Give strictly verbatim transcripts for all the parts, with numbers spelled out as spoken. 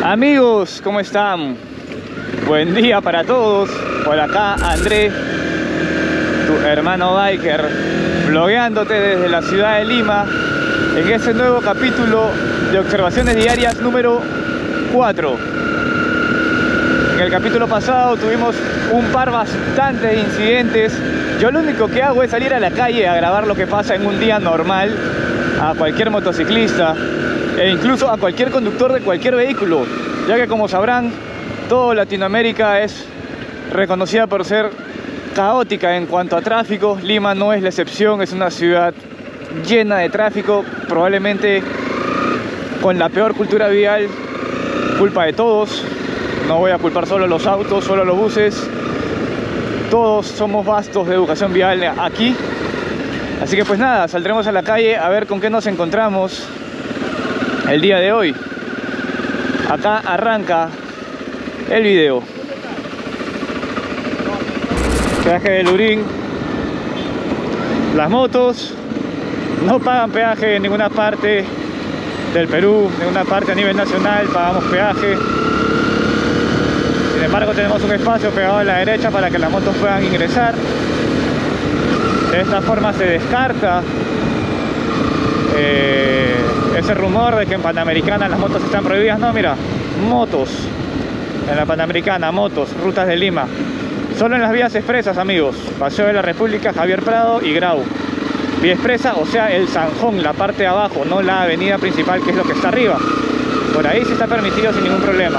Amigos, ¿cómo están? Buen día para todos. Por acá André, tu hermano biker, vlogueándote desde la ciudad de Lima en este nuevo capítulo de Observaciones Diarias número cuatro. En el capítulo pasado tuvimos un par bastante de incidentes. Yo lo único que hago es salir a la calle a grabar lo que pasa en un día normal a cualquier motociclista e incluso a cualquier conductor de cualquier vehículo, ya que, como sabrán, toda Latinoamérica es reconocida por ser caótica en cuanto a tráfico. Lima no es la excepción, es una ciudad llena de tráfico, probablemente con la peor cultura vial, culpa de todos. No voy a culpar solo a los autos, solo a los buses. Todos somos vastos de educación vial aquí. Así que pues nada, saldremos a la calle a ver con qué nos encontramos el día de hoy. Acá arranca el video. Peaje de Lurín. Las motos no pagan peaje en ninguna parte del Perú, en ninguna parte a nivel nacional pagamos peaje. Sin embargo, tenemos un espacio pegado a la derecha para que las motos puedan ingresar. De esta forma se descarta eh, ese rumor de que en Panamericana las motos están prohibidas. No, mira, motos en la Panamericana, motos, rutas de Lima. Solo en las vías expresas, amigos. Paseo de la República, Javier Prado y Grau. Vía expresa, o sea, el Zanjón, la parte de abajo, no la avenida principal, que es lo que está arriba. Por ahí sí está permitido sin ningún problema.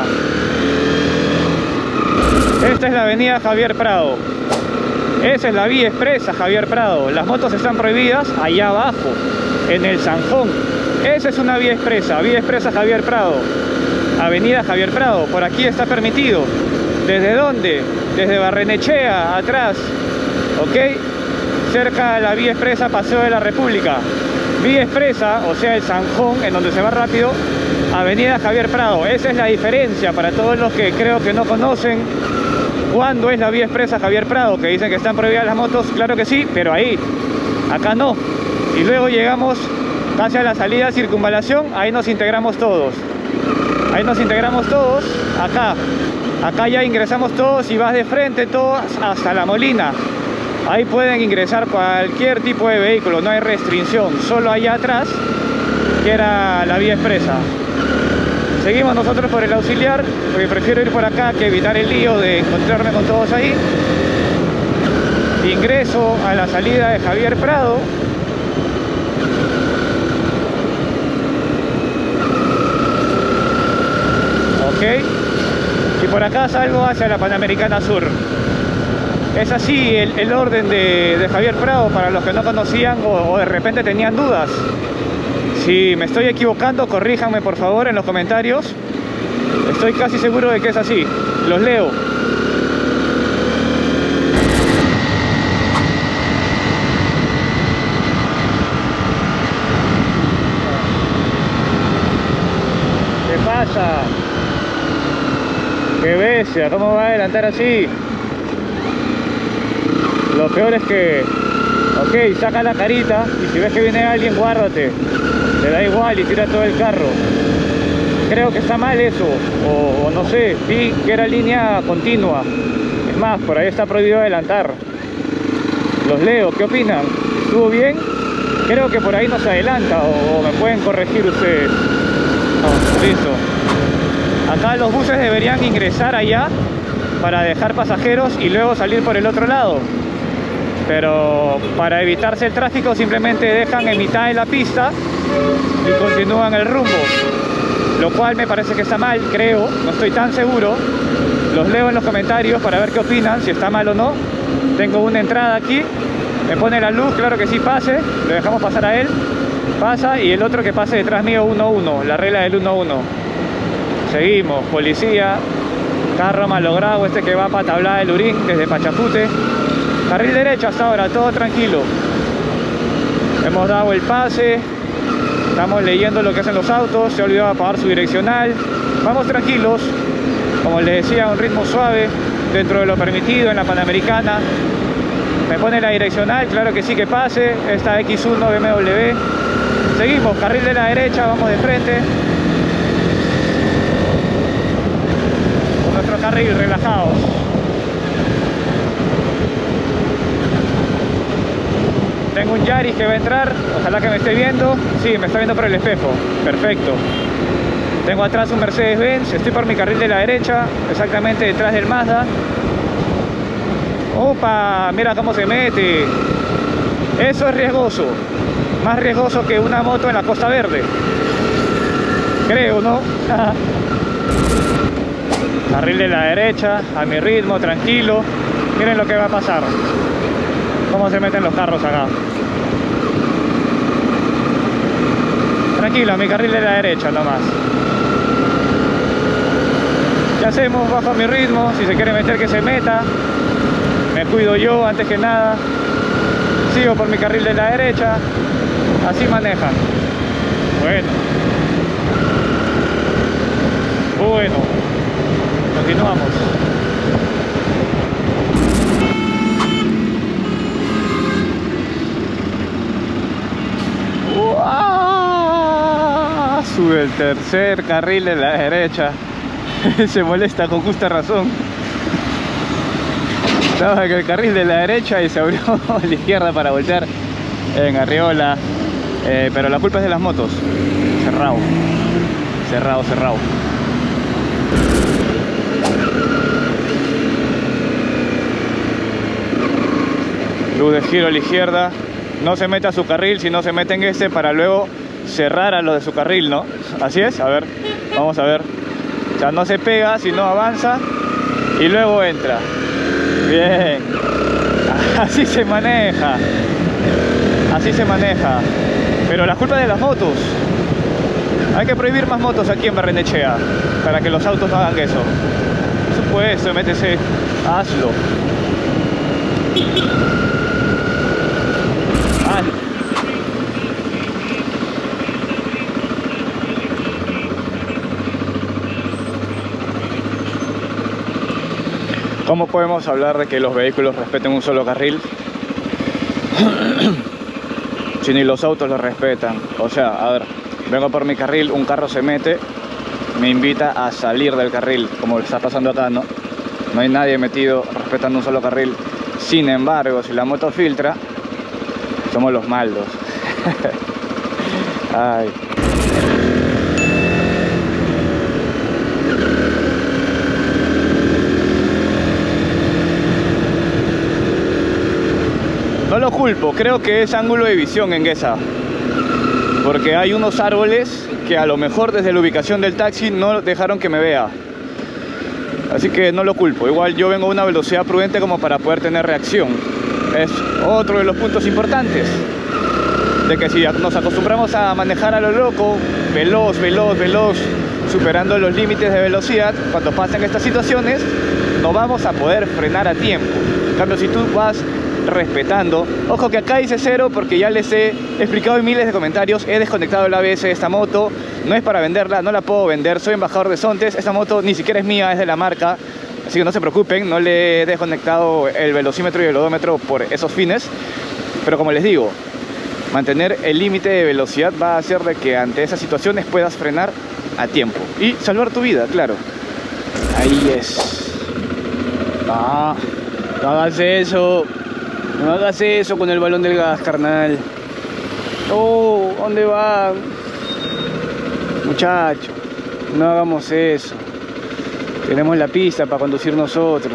Esta es la avenida Javier Prado. Esa es la vía expresa Javier Prado. Las motos están prohibidas allá abajo, en el Zanjón. Esa es una vía expresa, vía expresa Javier Prado. Avenida Javier Prado, por aquí está permitido. ¿Desde dónde? Desde Barrenechea, atrás, ¿ok? Cerca de la vía expresa Paseo de la República. Vía expresa, o sea el Zanjón, en donde se va rápido, avenida Javier Prado. Esa es la diferencia para todos los que creo que no conocen cuándo es la vía expresa Javier Prado, que dicen que están prohibidas las motos. Claro que sí, pero ahí, acá no. Y luego llegamos casi a la salida de Circunvalación, ahí nos integramos todos. Ahí nos integramos todos, acá. Acá ya ingresamos todos y vas de frente todos hasta La Molina. Ahí pueden ingresar cualquier tipo de vehículo, no hay restricción. Solo allá atrás, que era la vía expresa. Seguimos nosotros por el auxiliar, porque prefiero ir por acá que evitar el lío de encontrarme con todos ahí. Ingreso a la salida de Javier Prado. Ok. Y por acá salgo hacia la Panamericana Sur. Es así el, el orden de, de Javier Prado, para los que no conocían o, o de repente tenían dudas. Si me estoy equivocando, corríjanme por favor en los comentarios. Estoy casi seguro de que es así. Los leo. ¿Qué pasa? ¡Qué bestia! ¿Cómo va a adelantar así? Lo peor es que, ok, saca la carita y si ves que viene alguien, guárdate. Le da igual y tira todo el carro. Creo que está mal eso, o, o no sé, vi que era línea continua. Es más, por ahí está prohibido adelantar. Los leo, ¿qué opinan? ¿Estuvo bien? Creo que por ahí no se adelanta, o, o me pueden corregir ustedes. No, listo. Acá los buses deberían ingresar allá para dejar pasajeros y luego salir por el otro lado. Pero para evitarse el tráfico simplemente dejan en mitad de la pista y continúan el rumbo, lo cual me parece que está mal, creo, no estoy tan seguro. Los leo en los comentarios para ver qué opinan, si está mal o no. Tengo una entrada aquí, me pone la luz, claro que sí, pase, lo dejamos pasar a él, pasa, y el otro que pase detrás mío uno uno, la regla del uno uno. Seguimos, policía, carro malogrado, este que va para Tablada de Lurín desde Pachacute. Carril derecho hasta ahora, todo tranquilo. Hemos dado el pase. Estamos leyendo lo que hacen los autos. Se ha olvidado apagar su direccional. Vamos tranquilos. Como les decía, un ritmo suave, dentro de lo permitido en la Panamericana. Me pone la direccional, claro que sí, que pase. Esta equis uno B M W. Seguimos, carril de la derecha, vamos de frente. carril, relajados. Tengo un Yaris que va a entrar, ojalá que me esté viendo. Sí, me está viendo por el espejo, perfecto. Tengo atrás un Mercedes-Benz, estoy por mi carril de la derecha, exactamente detrás del Mazda. Opa, mira cómo se mete. Eso es riesgoso, más riesgoso que una moto en la Costa Verde, creo, ¿no? Carril de la derecha, a mi ritmo, tranquilo. Miren lo que va a pasar, cómo se meten los carros acá. Tranquilo, a mi carril de la derecha nomás. ¿Qué hacemos? Bajo a mi ritmo, si se quiere meter que se meta. Me cuido yo antes que nada. Sigo por mi carril de la derecha. Así manejan. Bueno. Bueno. Continuamos. ¡Uah! Sube el tercer carril de la derecha. Se molesta con justa razón. Estaba en el carril de la derecha y se abrió a la izquierda para voltear en Arriola. Eh, pero la culpa es de las motos. Cerrado. Cerrado, cerrado. Luz de giro a la izquierda. No se mete a su carril, sino se mete en este para luego cerrar a lo de su carril, ¿no? Así es, a ver, vamos a ver. O sea, no se pega, sino avanza y luego entra. Bien. Así se maneja. Así se maneja. Pero la culpa es de las motos. Hay que prohibir más motos aquí en Barrenechea para que los autos no hagan eso. Por supuesto, métese, hazlo. Hazlo. ¿Cómo podemos hablar de que los vehículos respeten un solo carril si ni los autos lo respetan? O sea, a ver, vengo por mi carril, un carro se mete, me invita a salir del carril, como está pasando acá, ¿no? No hay nadie metido respetando un solo carril. Sin embargo, si la moto filtra, somos los malos. Ay. No lo culpo, creo que es ángulo de visión en Guesa, porque hay unos árboles que a lo mejor desde la ubicación del taxi no dejaron que me vea. Así que no lo culpo, igual yo vengo a una velocidad prudente como para poder tener reacción. Es otro de los puntos importantes, de que si nos acostumbramos a manejar a lo loco, veloz, veloz, veloz, superando los límites de velocidad, cuando pasen estas situaciones no vamos a poder frenar a tiempo. En cambio, si tú vas respetando, ojo que acá dice cero porque ya les he explicado en miles de comentarios, he desconectado el A B S de esta moto, no es para venderla, no la puedo vender, soy embajador de Sontes, esta moto ni siquiera es mía, es de la marca, así que no se preocupen, no le he desconectado el velocímetro y el odómetro por esos fines, pero como les digo, mantener el límite de velocidad va a hacer de que ante esas situaciones puedas frenar a tiempo y salvar tu vida, claro. Ahí es. No, no hagas eso. No hagas eso con el balón del gas, carnal. Oh, ¿dónde van? Muchacho, no hagamos eso. Tenemos la pista para conducir nosotros.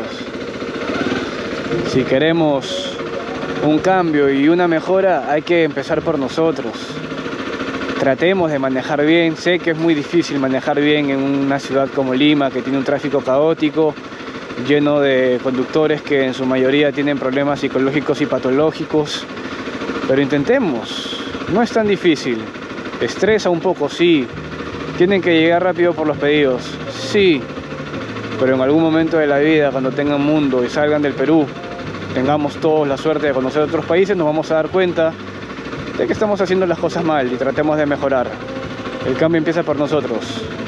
Si queremos un cambio y una mejora, hay que empezar por nosotros. Tratemos de manejar bien. Sé que es muy difícil manejar bien en una ciudad como Lima, que tiene un tráfico caótico, lleno de conductores que en su mayoría tienen problemas psicológicos y patológicos, pero intentemos, no es tan difícil. Estresa un poco, sí, tienen que llegar rápido por los pedidos, sí, pero en algún momento de la vida, cuando tengan mundo y salgan del Perú, tengamos todos la suerte de conocer otros países, nos vamos a dar cuenta de que estamos haciendo las cosas mal y tratemos de mejorar. El cambio empieza por nosotros.